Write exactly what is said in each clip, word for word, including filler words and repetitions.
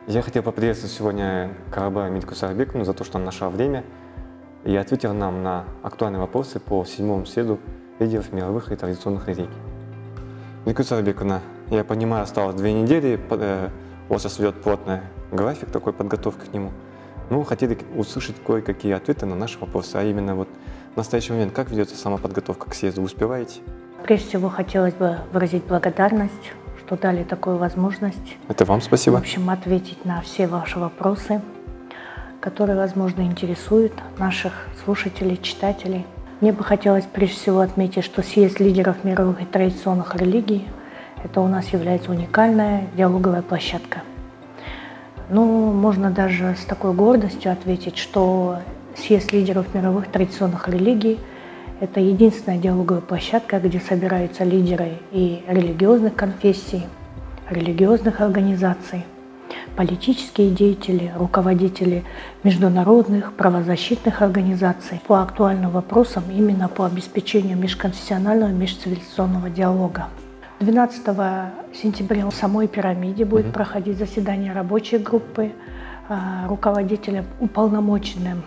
Я хотел поприветствовать сегодня Карабая Медику Сарабековну за то, что она нашла время и ответила нам на актуальные вопросы по седьмому съезду лидеров мировых и традиционных религий. Медику Сарабековна, я понимаю, осталось две недели, у вас сейчас идет плотный график такой подготовки к нему. Ну, хотели услышать кое-какие ответы на наши вопросы, а именно вот в настоящий момент, как ведется сама подготовка к съезду, вы успеваете? Прежде всего, хотелось бы выразить благодарность, что дали такую возможность. Это вам спасибо. В общем, ответить на все ваши вопросы, которые, возможно, интересуют наших слушателей, читателей. Мне бы хотелось прежде всего отметить, что съезд лидеров мировых и традиционных религий – это у нас является уникальная диалоговая площадка. Ну, можно даже с такой гордостью ответить, что съезд лидеров мировых традиционных религий – это единственная диалоговая площадка, где собираются лидеры и религиозных конфессий, религиозных организаций, политические деятели, руководители международных правозащитных организаций по актуальным вопросам именно по обеспечению межконфессионального и межцивилизационного диалога. двенадцатого сентября в самой пирамиде будет mm-hmm. проходить заседание рабочей группы, руководителем уполномоченным.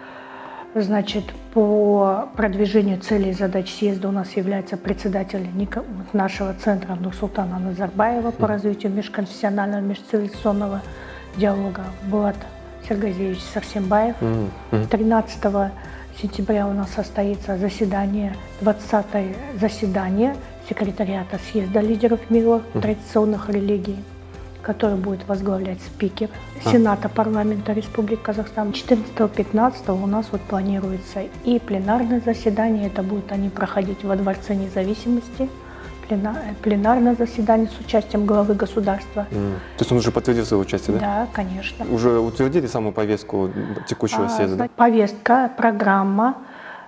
Значит, по продвижению целей и задач съезда у нас является председатель нашего центра Нурсултана Назарбаева по развитию межконфессионального и межцивилизационного диалога Булат Сергазевич Сарсембаев. тринадцатого сентября у нас состоится заседание, двадцатое заседание секретариата съезда лидеров мировых традиционных религий, который будет возглавлять спикер Сената парламента Республики Казахстан. четырнадцатого-пятнадцатого у нас вот планируется и пленарное заседание, это будут они проходить во Дворце независимости, пленарное заседание с участием главы государства. Mm. То есть он уже подтвердил свое участие, да? Да, конечно. Уже утвердили саму повестку текущего съезда? А, повестка, программа,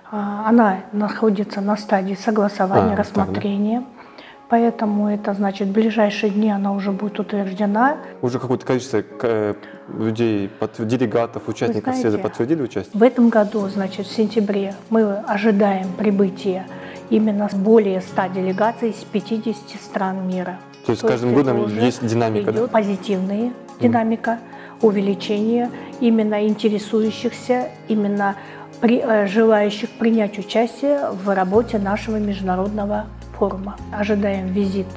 она находится на стадии согласования, а, рассмотрения. Так, да? Поэтому это значит, в ближайшие дни она уже будет утверждена. Уже какое-то количество людей, делегатов, участников знаете, съезда подтвердили участие? В этом году, значит, в сентябре мы ожидаем прибытия именно более ста делегаций из пятидесяти стран мира. То есть с каждым годом есть динамика, да? Позитивная динамика, mm. увеличение именно интересующихся, именно при, желающих принять участие в работе нашего международного форума. Ожидаем визит,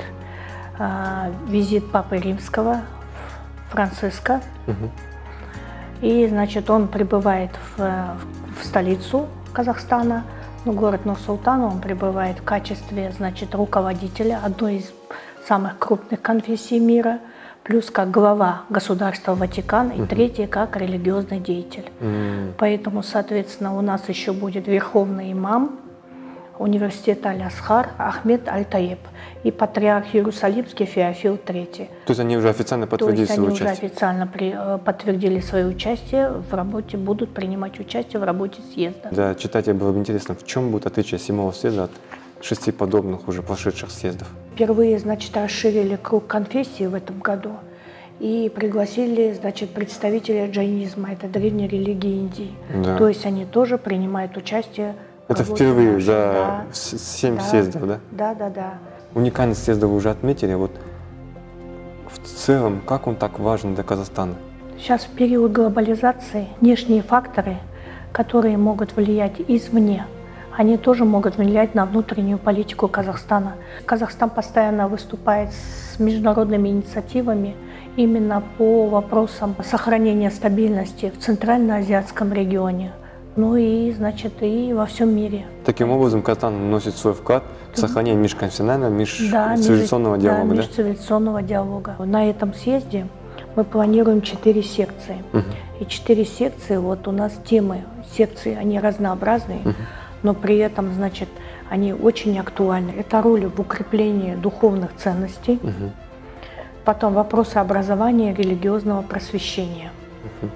э, визит Папы Римского, Франциска. Угу. И, значит, он прибывает в, в столицу Казахстана, ну, город Нур-Султан, он прибывает в качестве, значит, руководителя одной из самых крупных конфессий мира, плюс как глава государства Ватикан, и угу. третье, как религиозный деятель. Угу. Поэтому, соответственно, у нас еще будет верховный имам университета Аль-Асхар Ахмед Аль-Таеб и патриарх Иерусалимский Феофил третий. То есть они уже официально подтвердили свое участие? То есть они уже официально при, подтвердили свое участие в работе, будут принимать участие в работе съезда. Да, читателям было бы интересно, в чем будет отличие седьмого съезда от шести подобных уже прошедших съездов? Впервые, значит, расширили круг конфессий в этом году и пригласили, значит, представителей джайнизма, это древней религии Индии. Да. То есть они тоже принимают участие. Это впервые наши, за да, семь да, съездов, да? Да, да, да. Уникальность съезда вы уже отметили. Вот в целом, как он так важен для Казахстана? Сейчас в период глобализации внешние факторы, которые могут влиять извне, они тоже могут влиять на внутреннюю политику Казахстана. Казахстан постоянно выступает с международными инициативами именно по вопросам сохранения стабильности в Центральноазиатском регионе. Ну и, значит, и во всем мире. Таким образом, Казахстан вносит свой вклад в сохранение межконфессионального, межцивилизационного да, диалога, да? межцивилизационного диалога. На этом съезде мы планируем четыре секции. Угу. И четыре секции, вот у нас темы секции, они разнообразные, угу. но при этом, значит, они очень актуальны. Это роль в укреплении духовных ценностей, угу. потом вопросы образования, религиозного просвещения. Угу.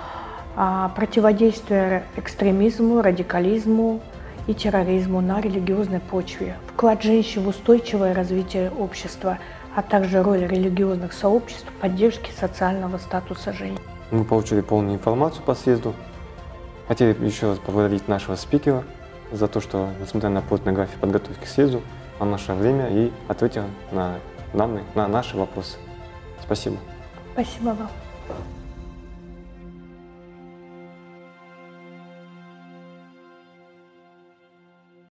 Противодействие экстремизму, радикализму и терроризму на религиозной почве, вклад женщин в устойчивое развитие общества, а также роль религиозных сообществ в поддержке социального статуса женщин. Мы получили полную информацию по съезду. Хотели еще раз поблагодарить нашего спикера за то, что, несмотря на плотный график подготовки к съезду, он нашел время и ответил на данные, на наши вопросы. Спасибо. Спасибо вам.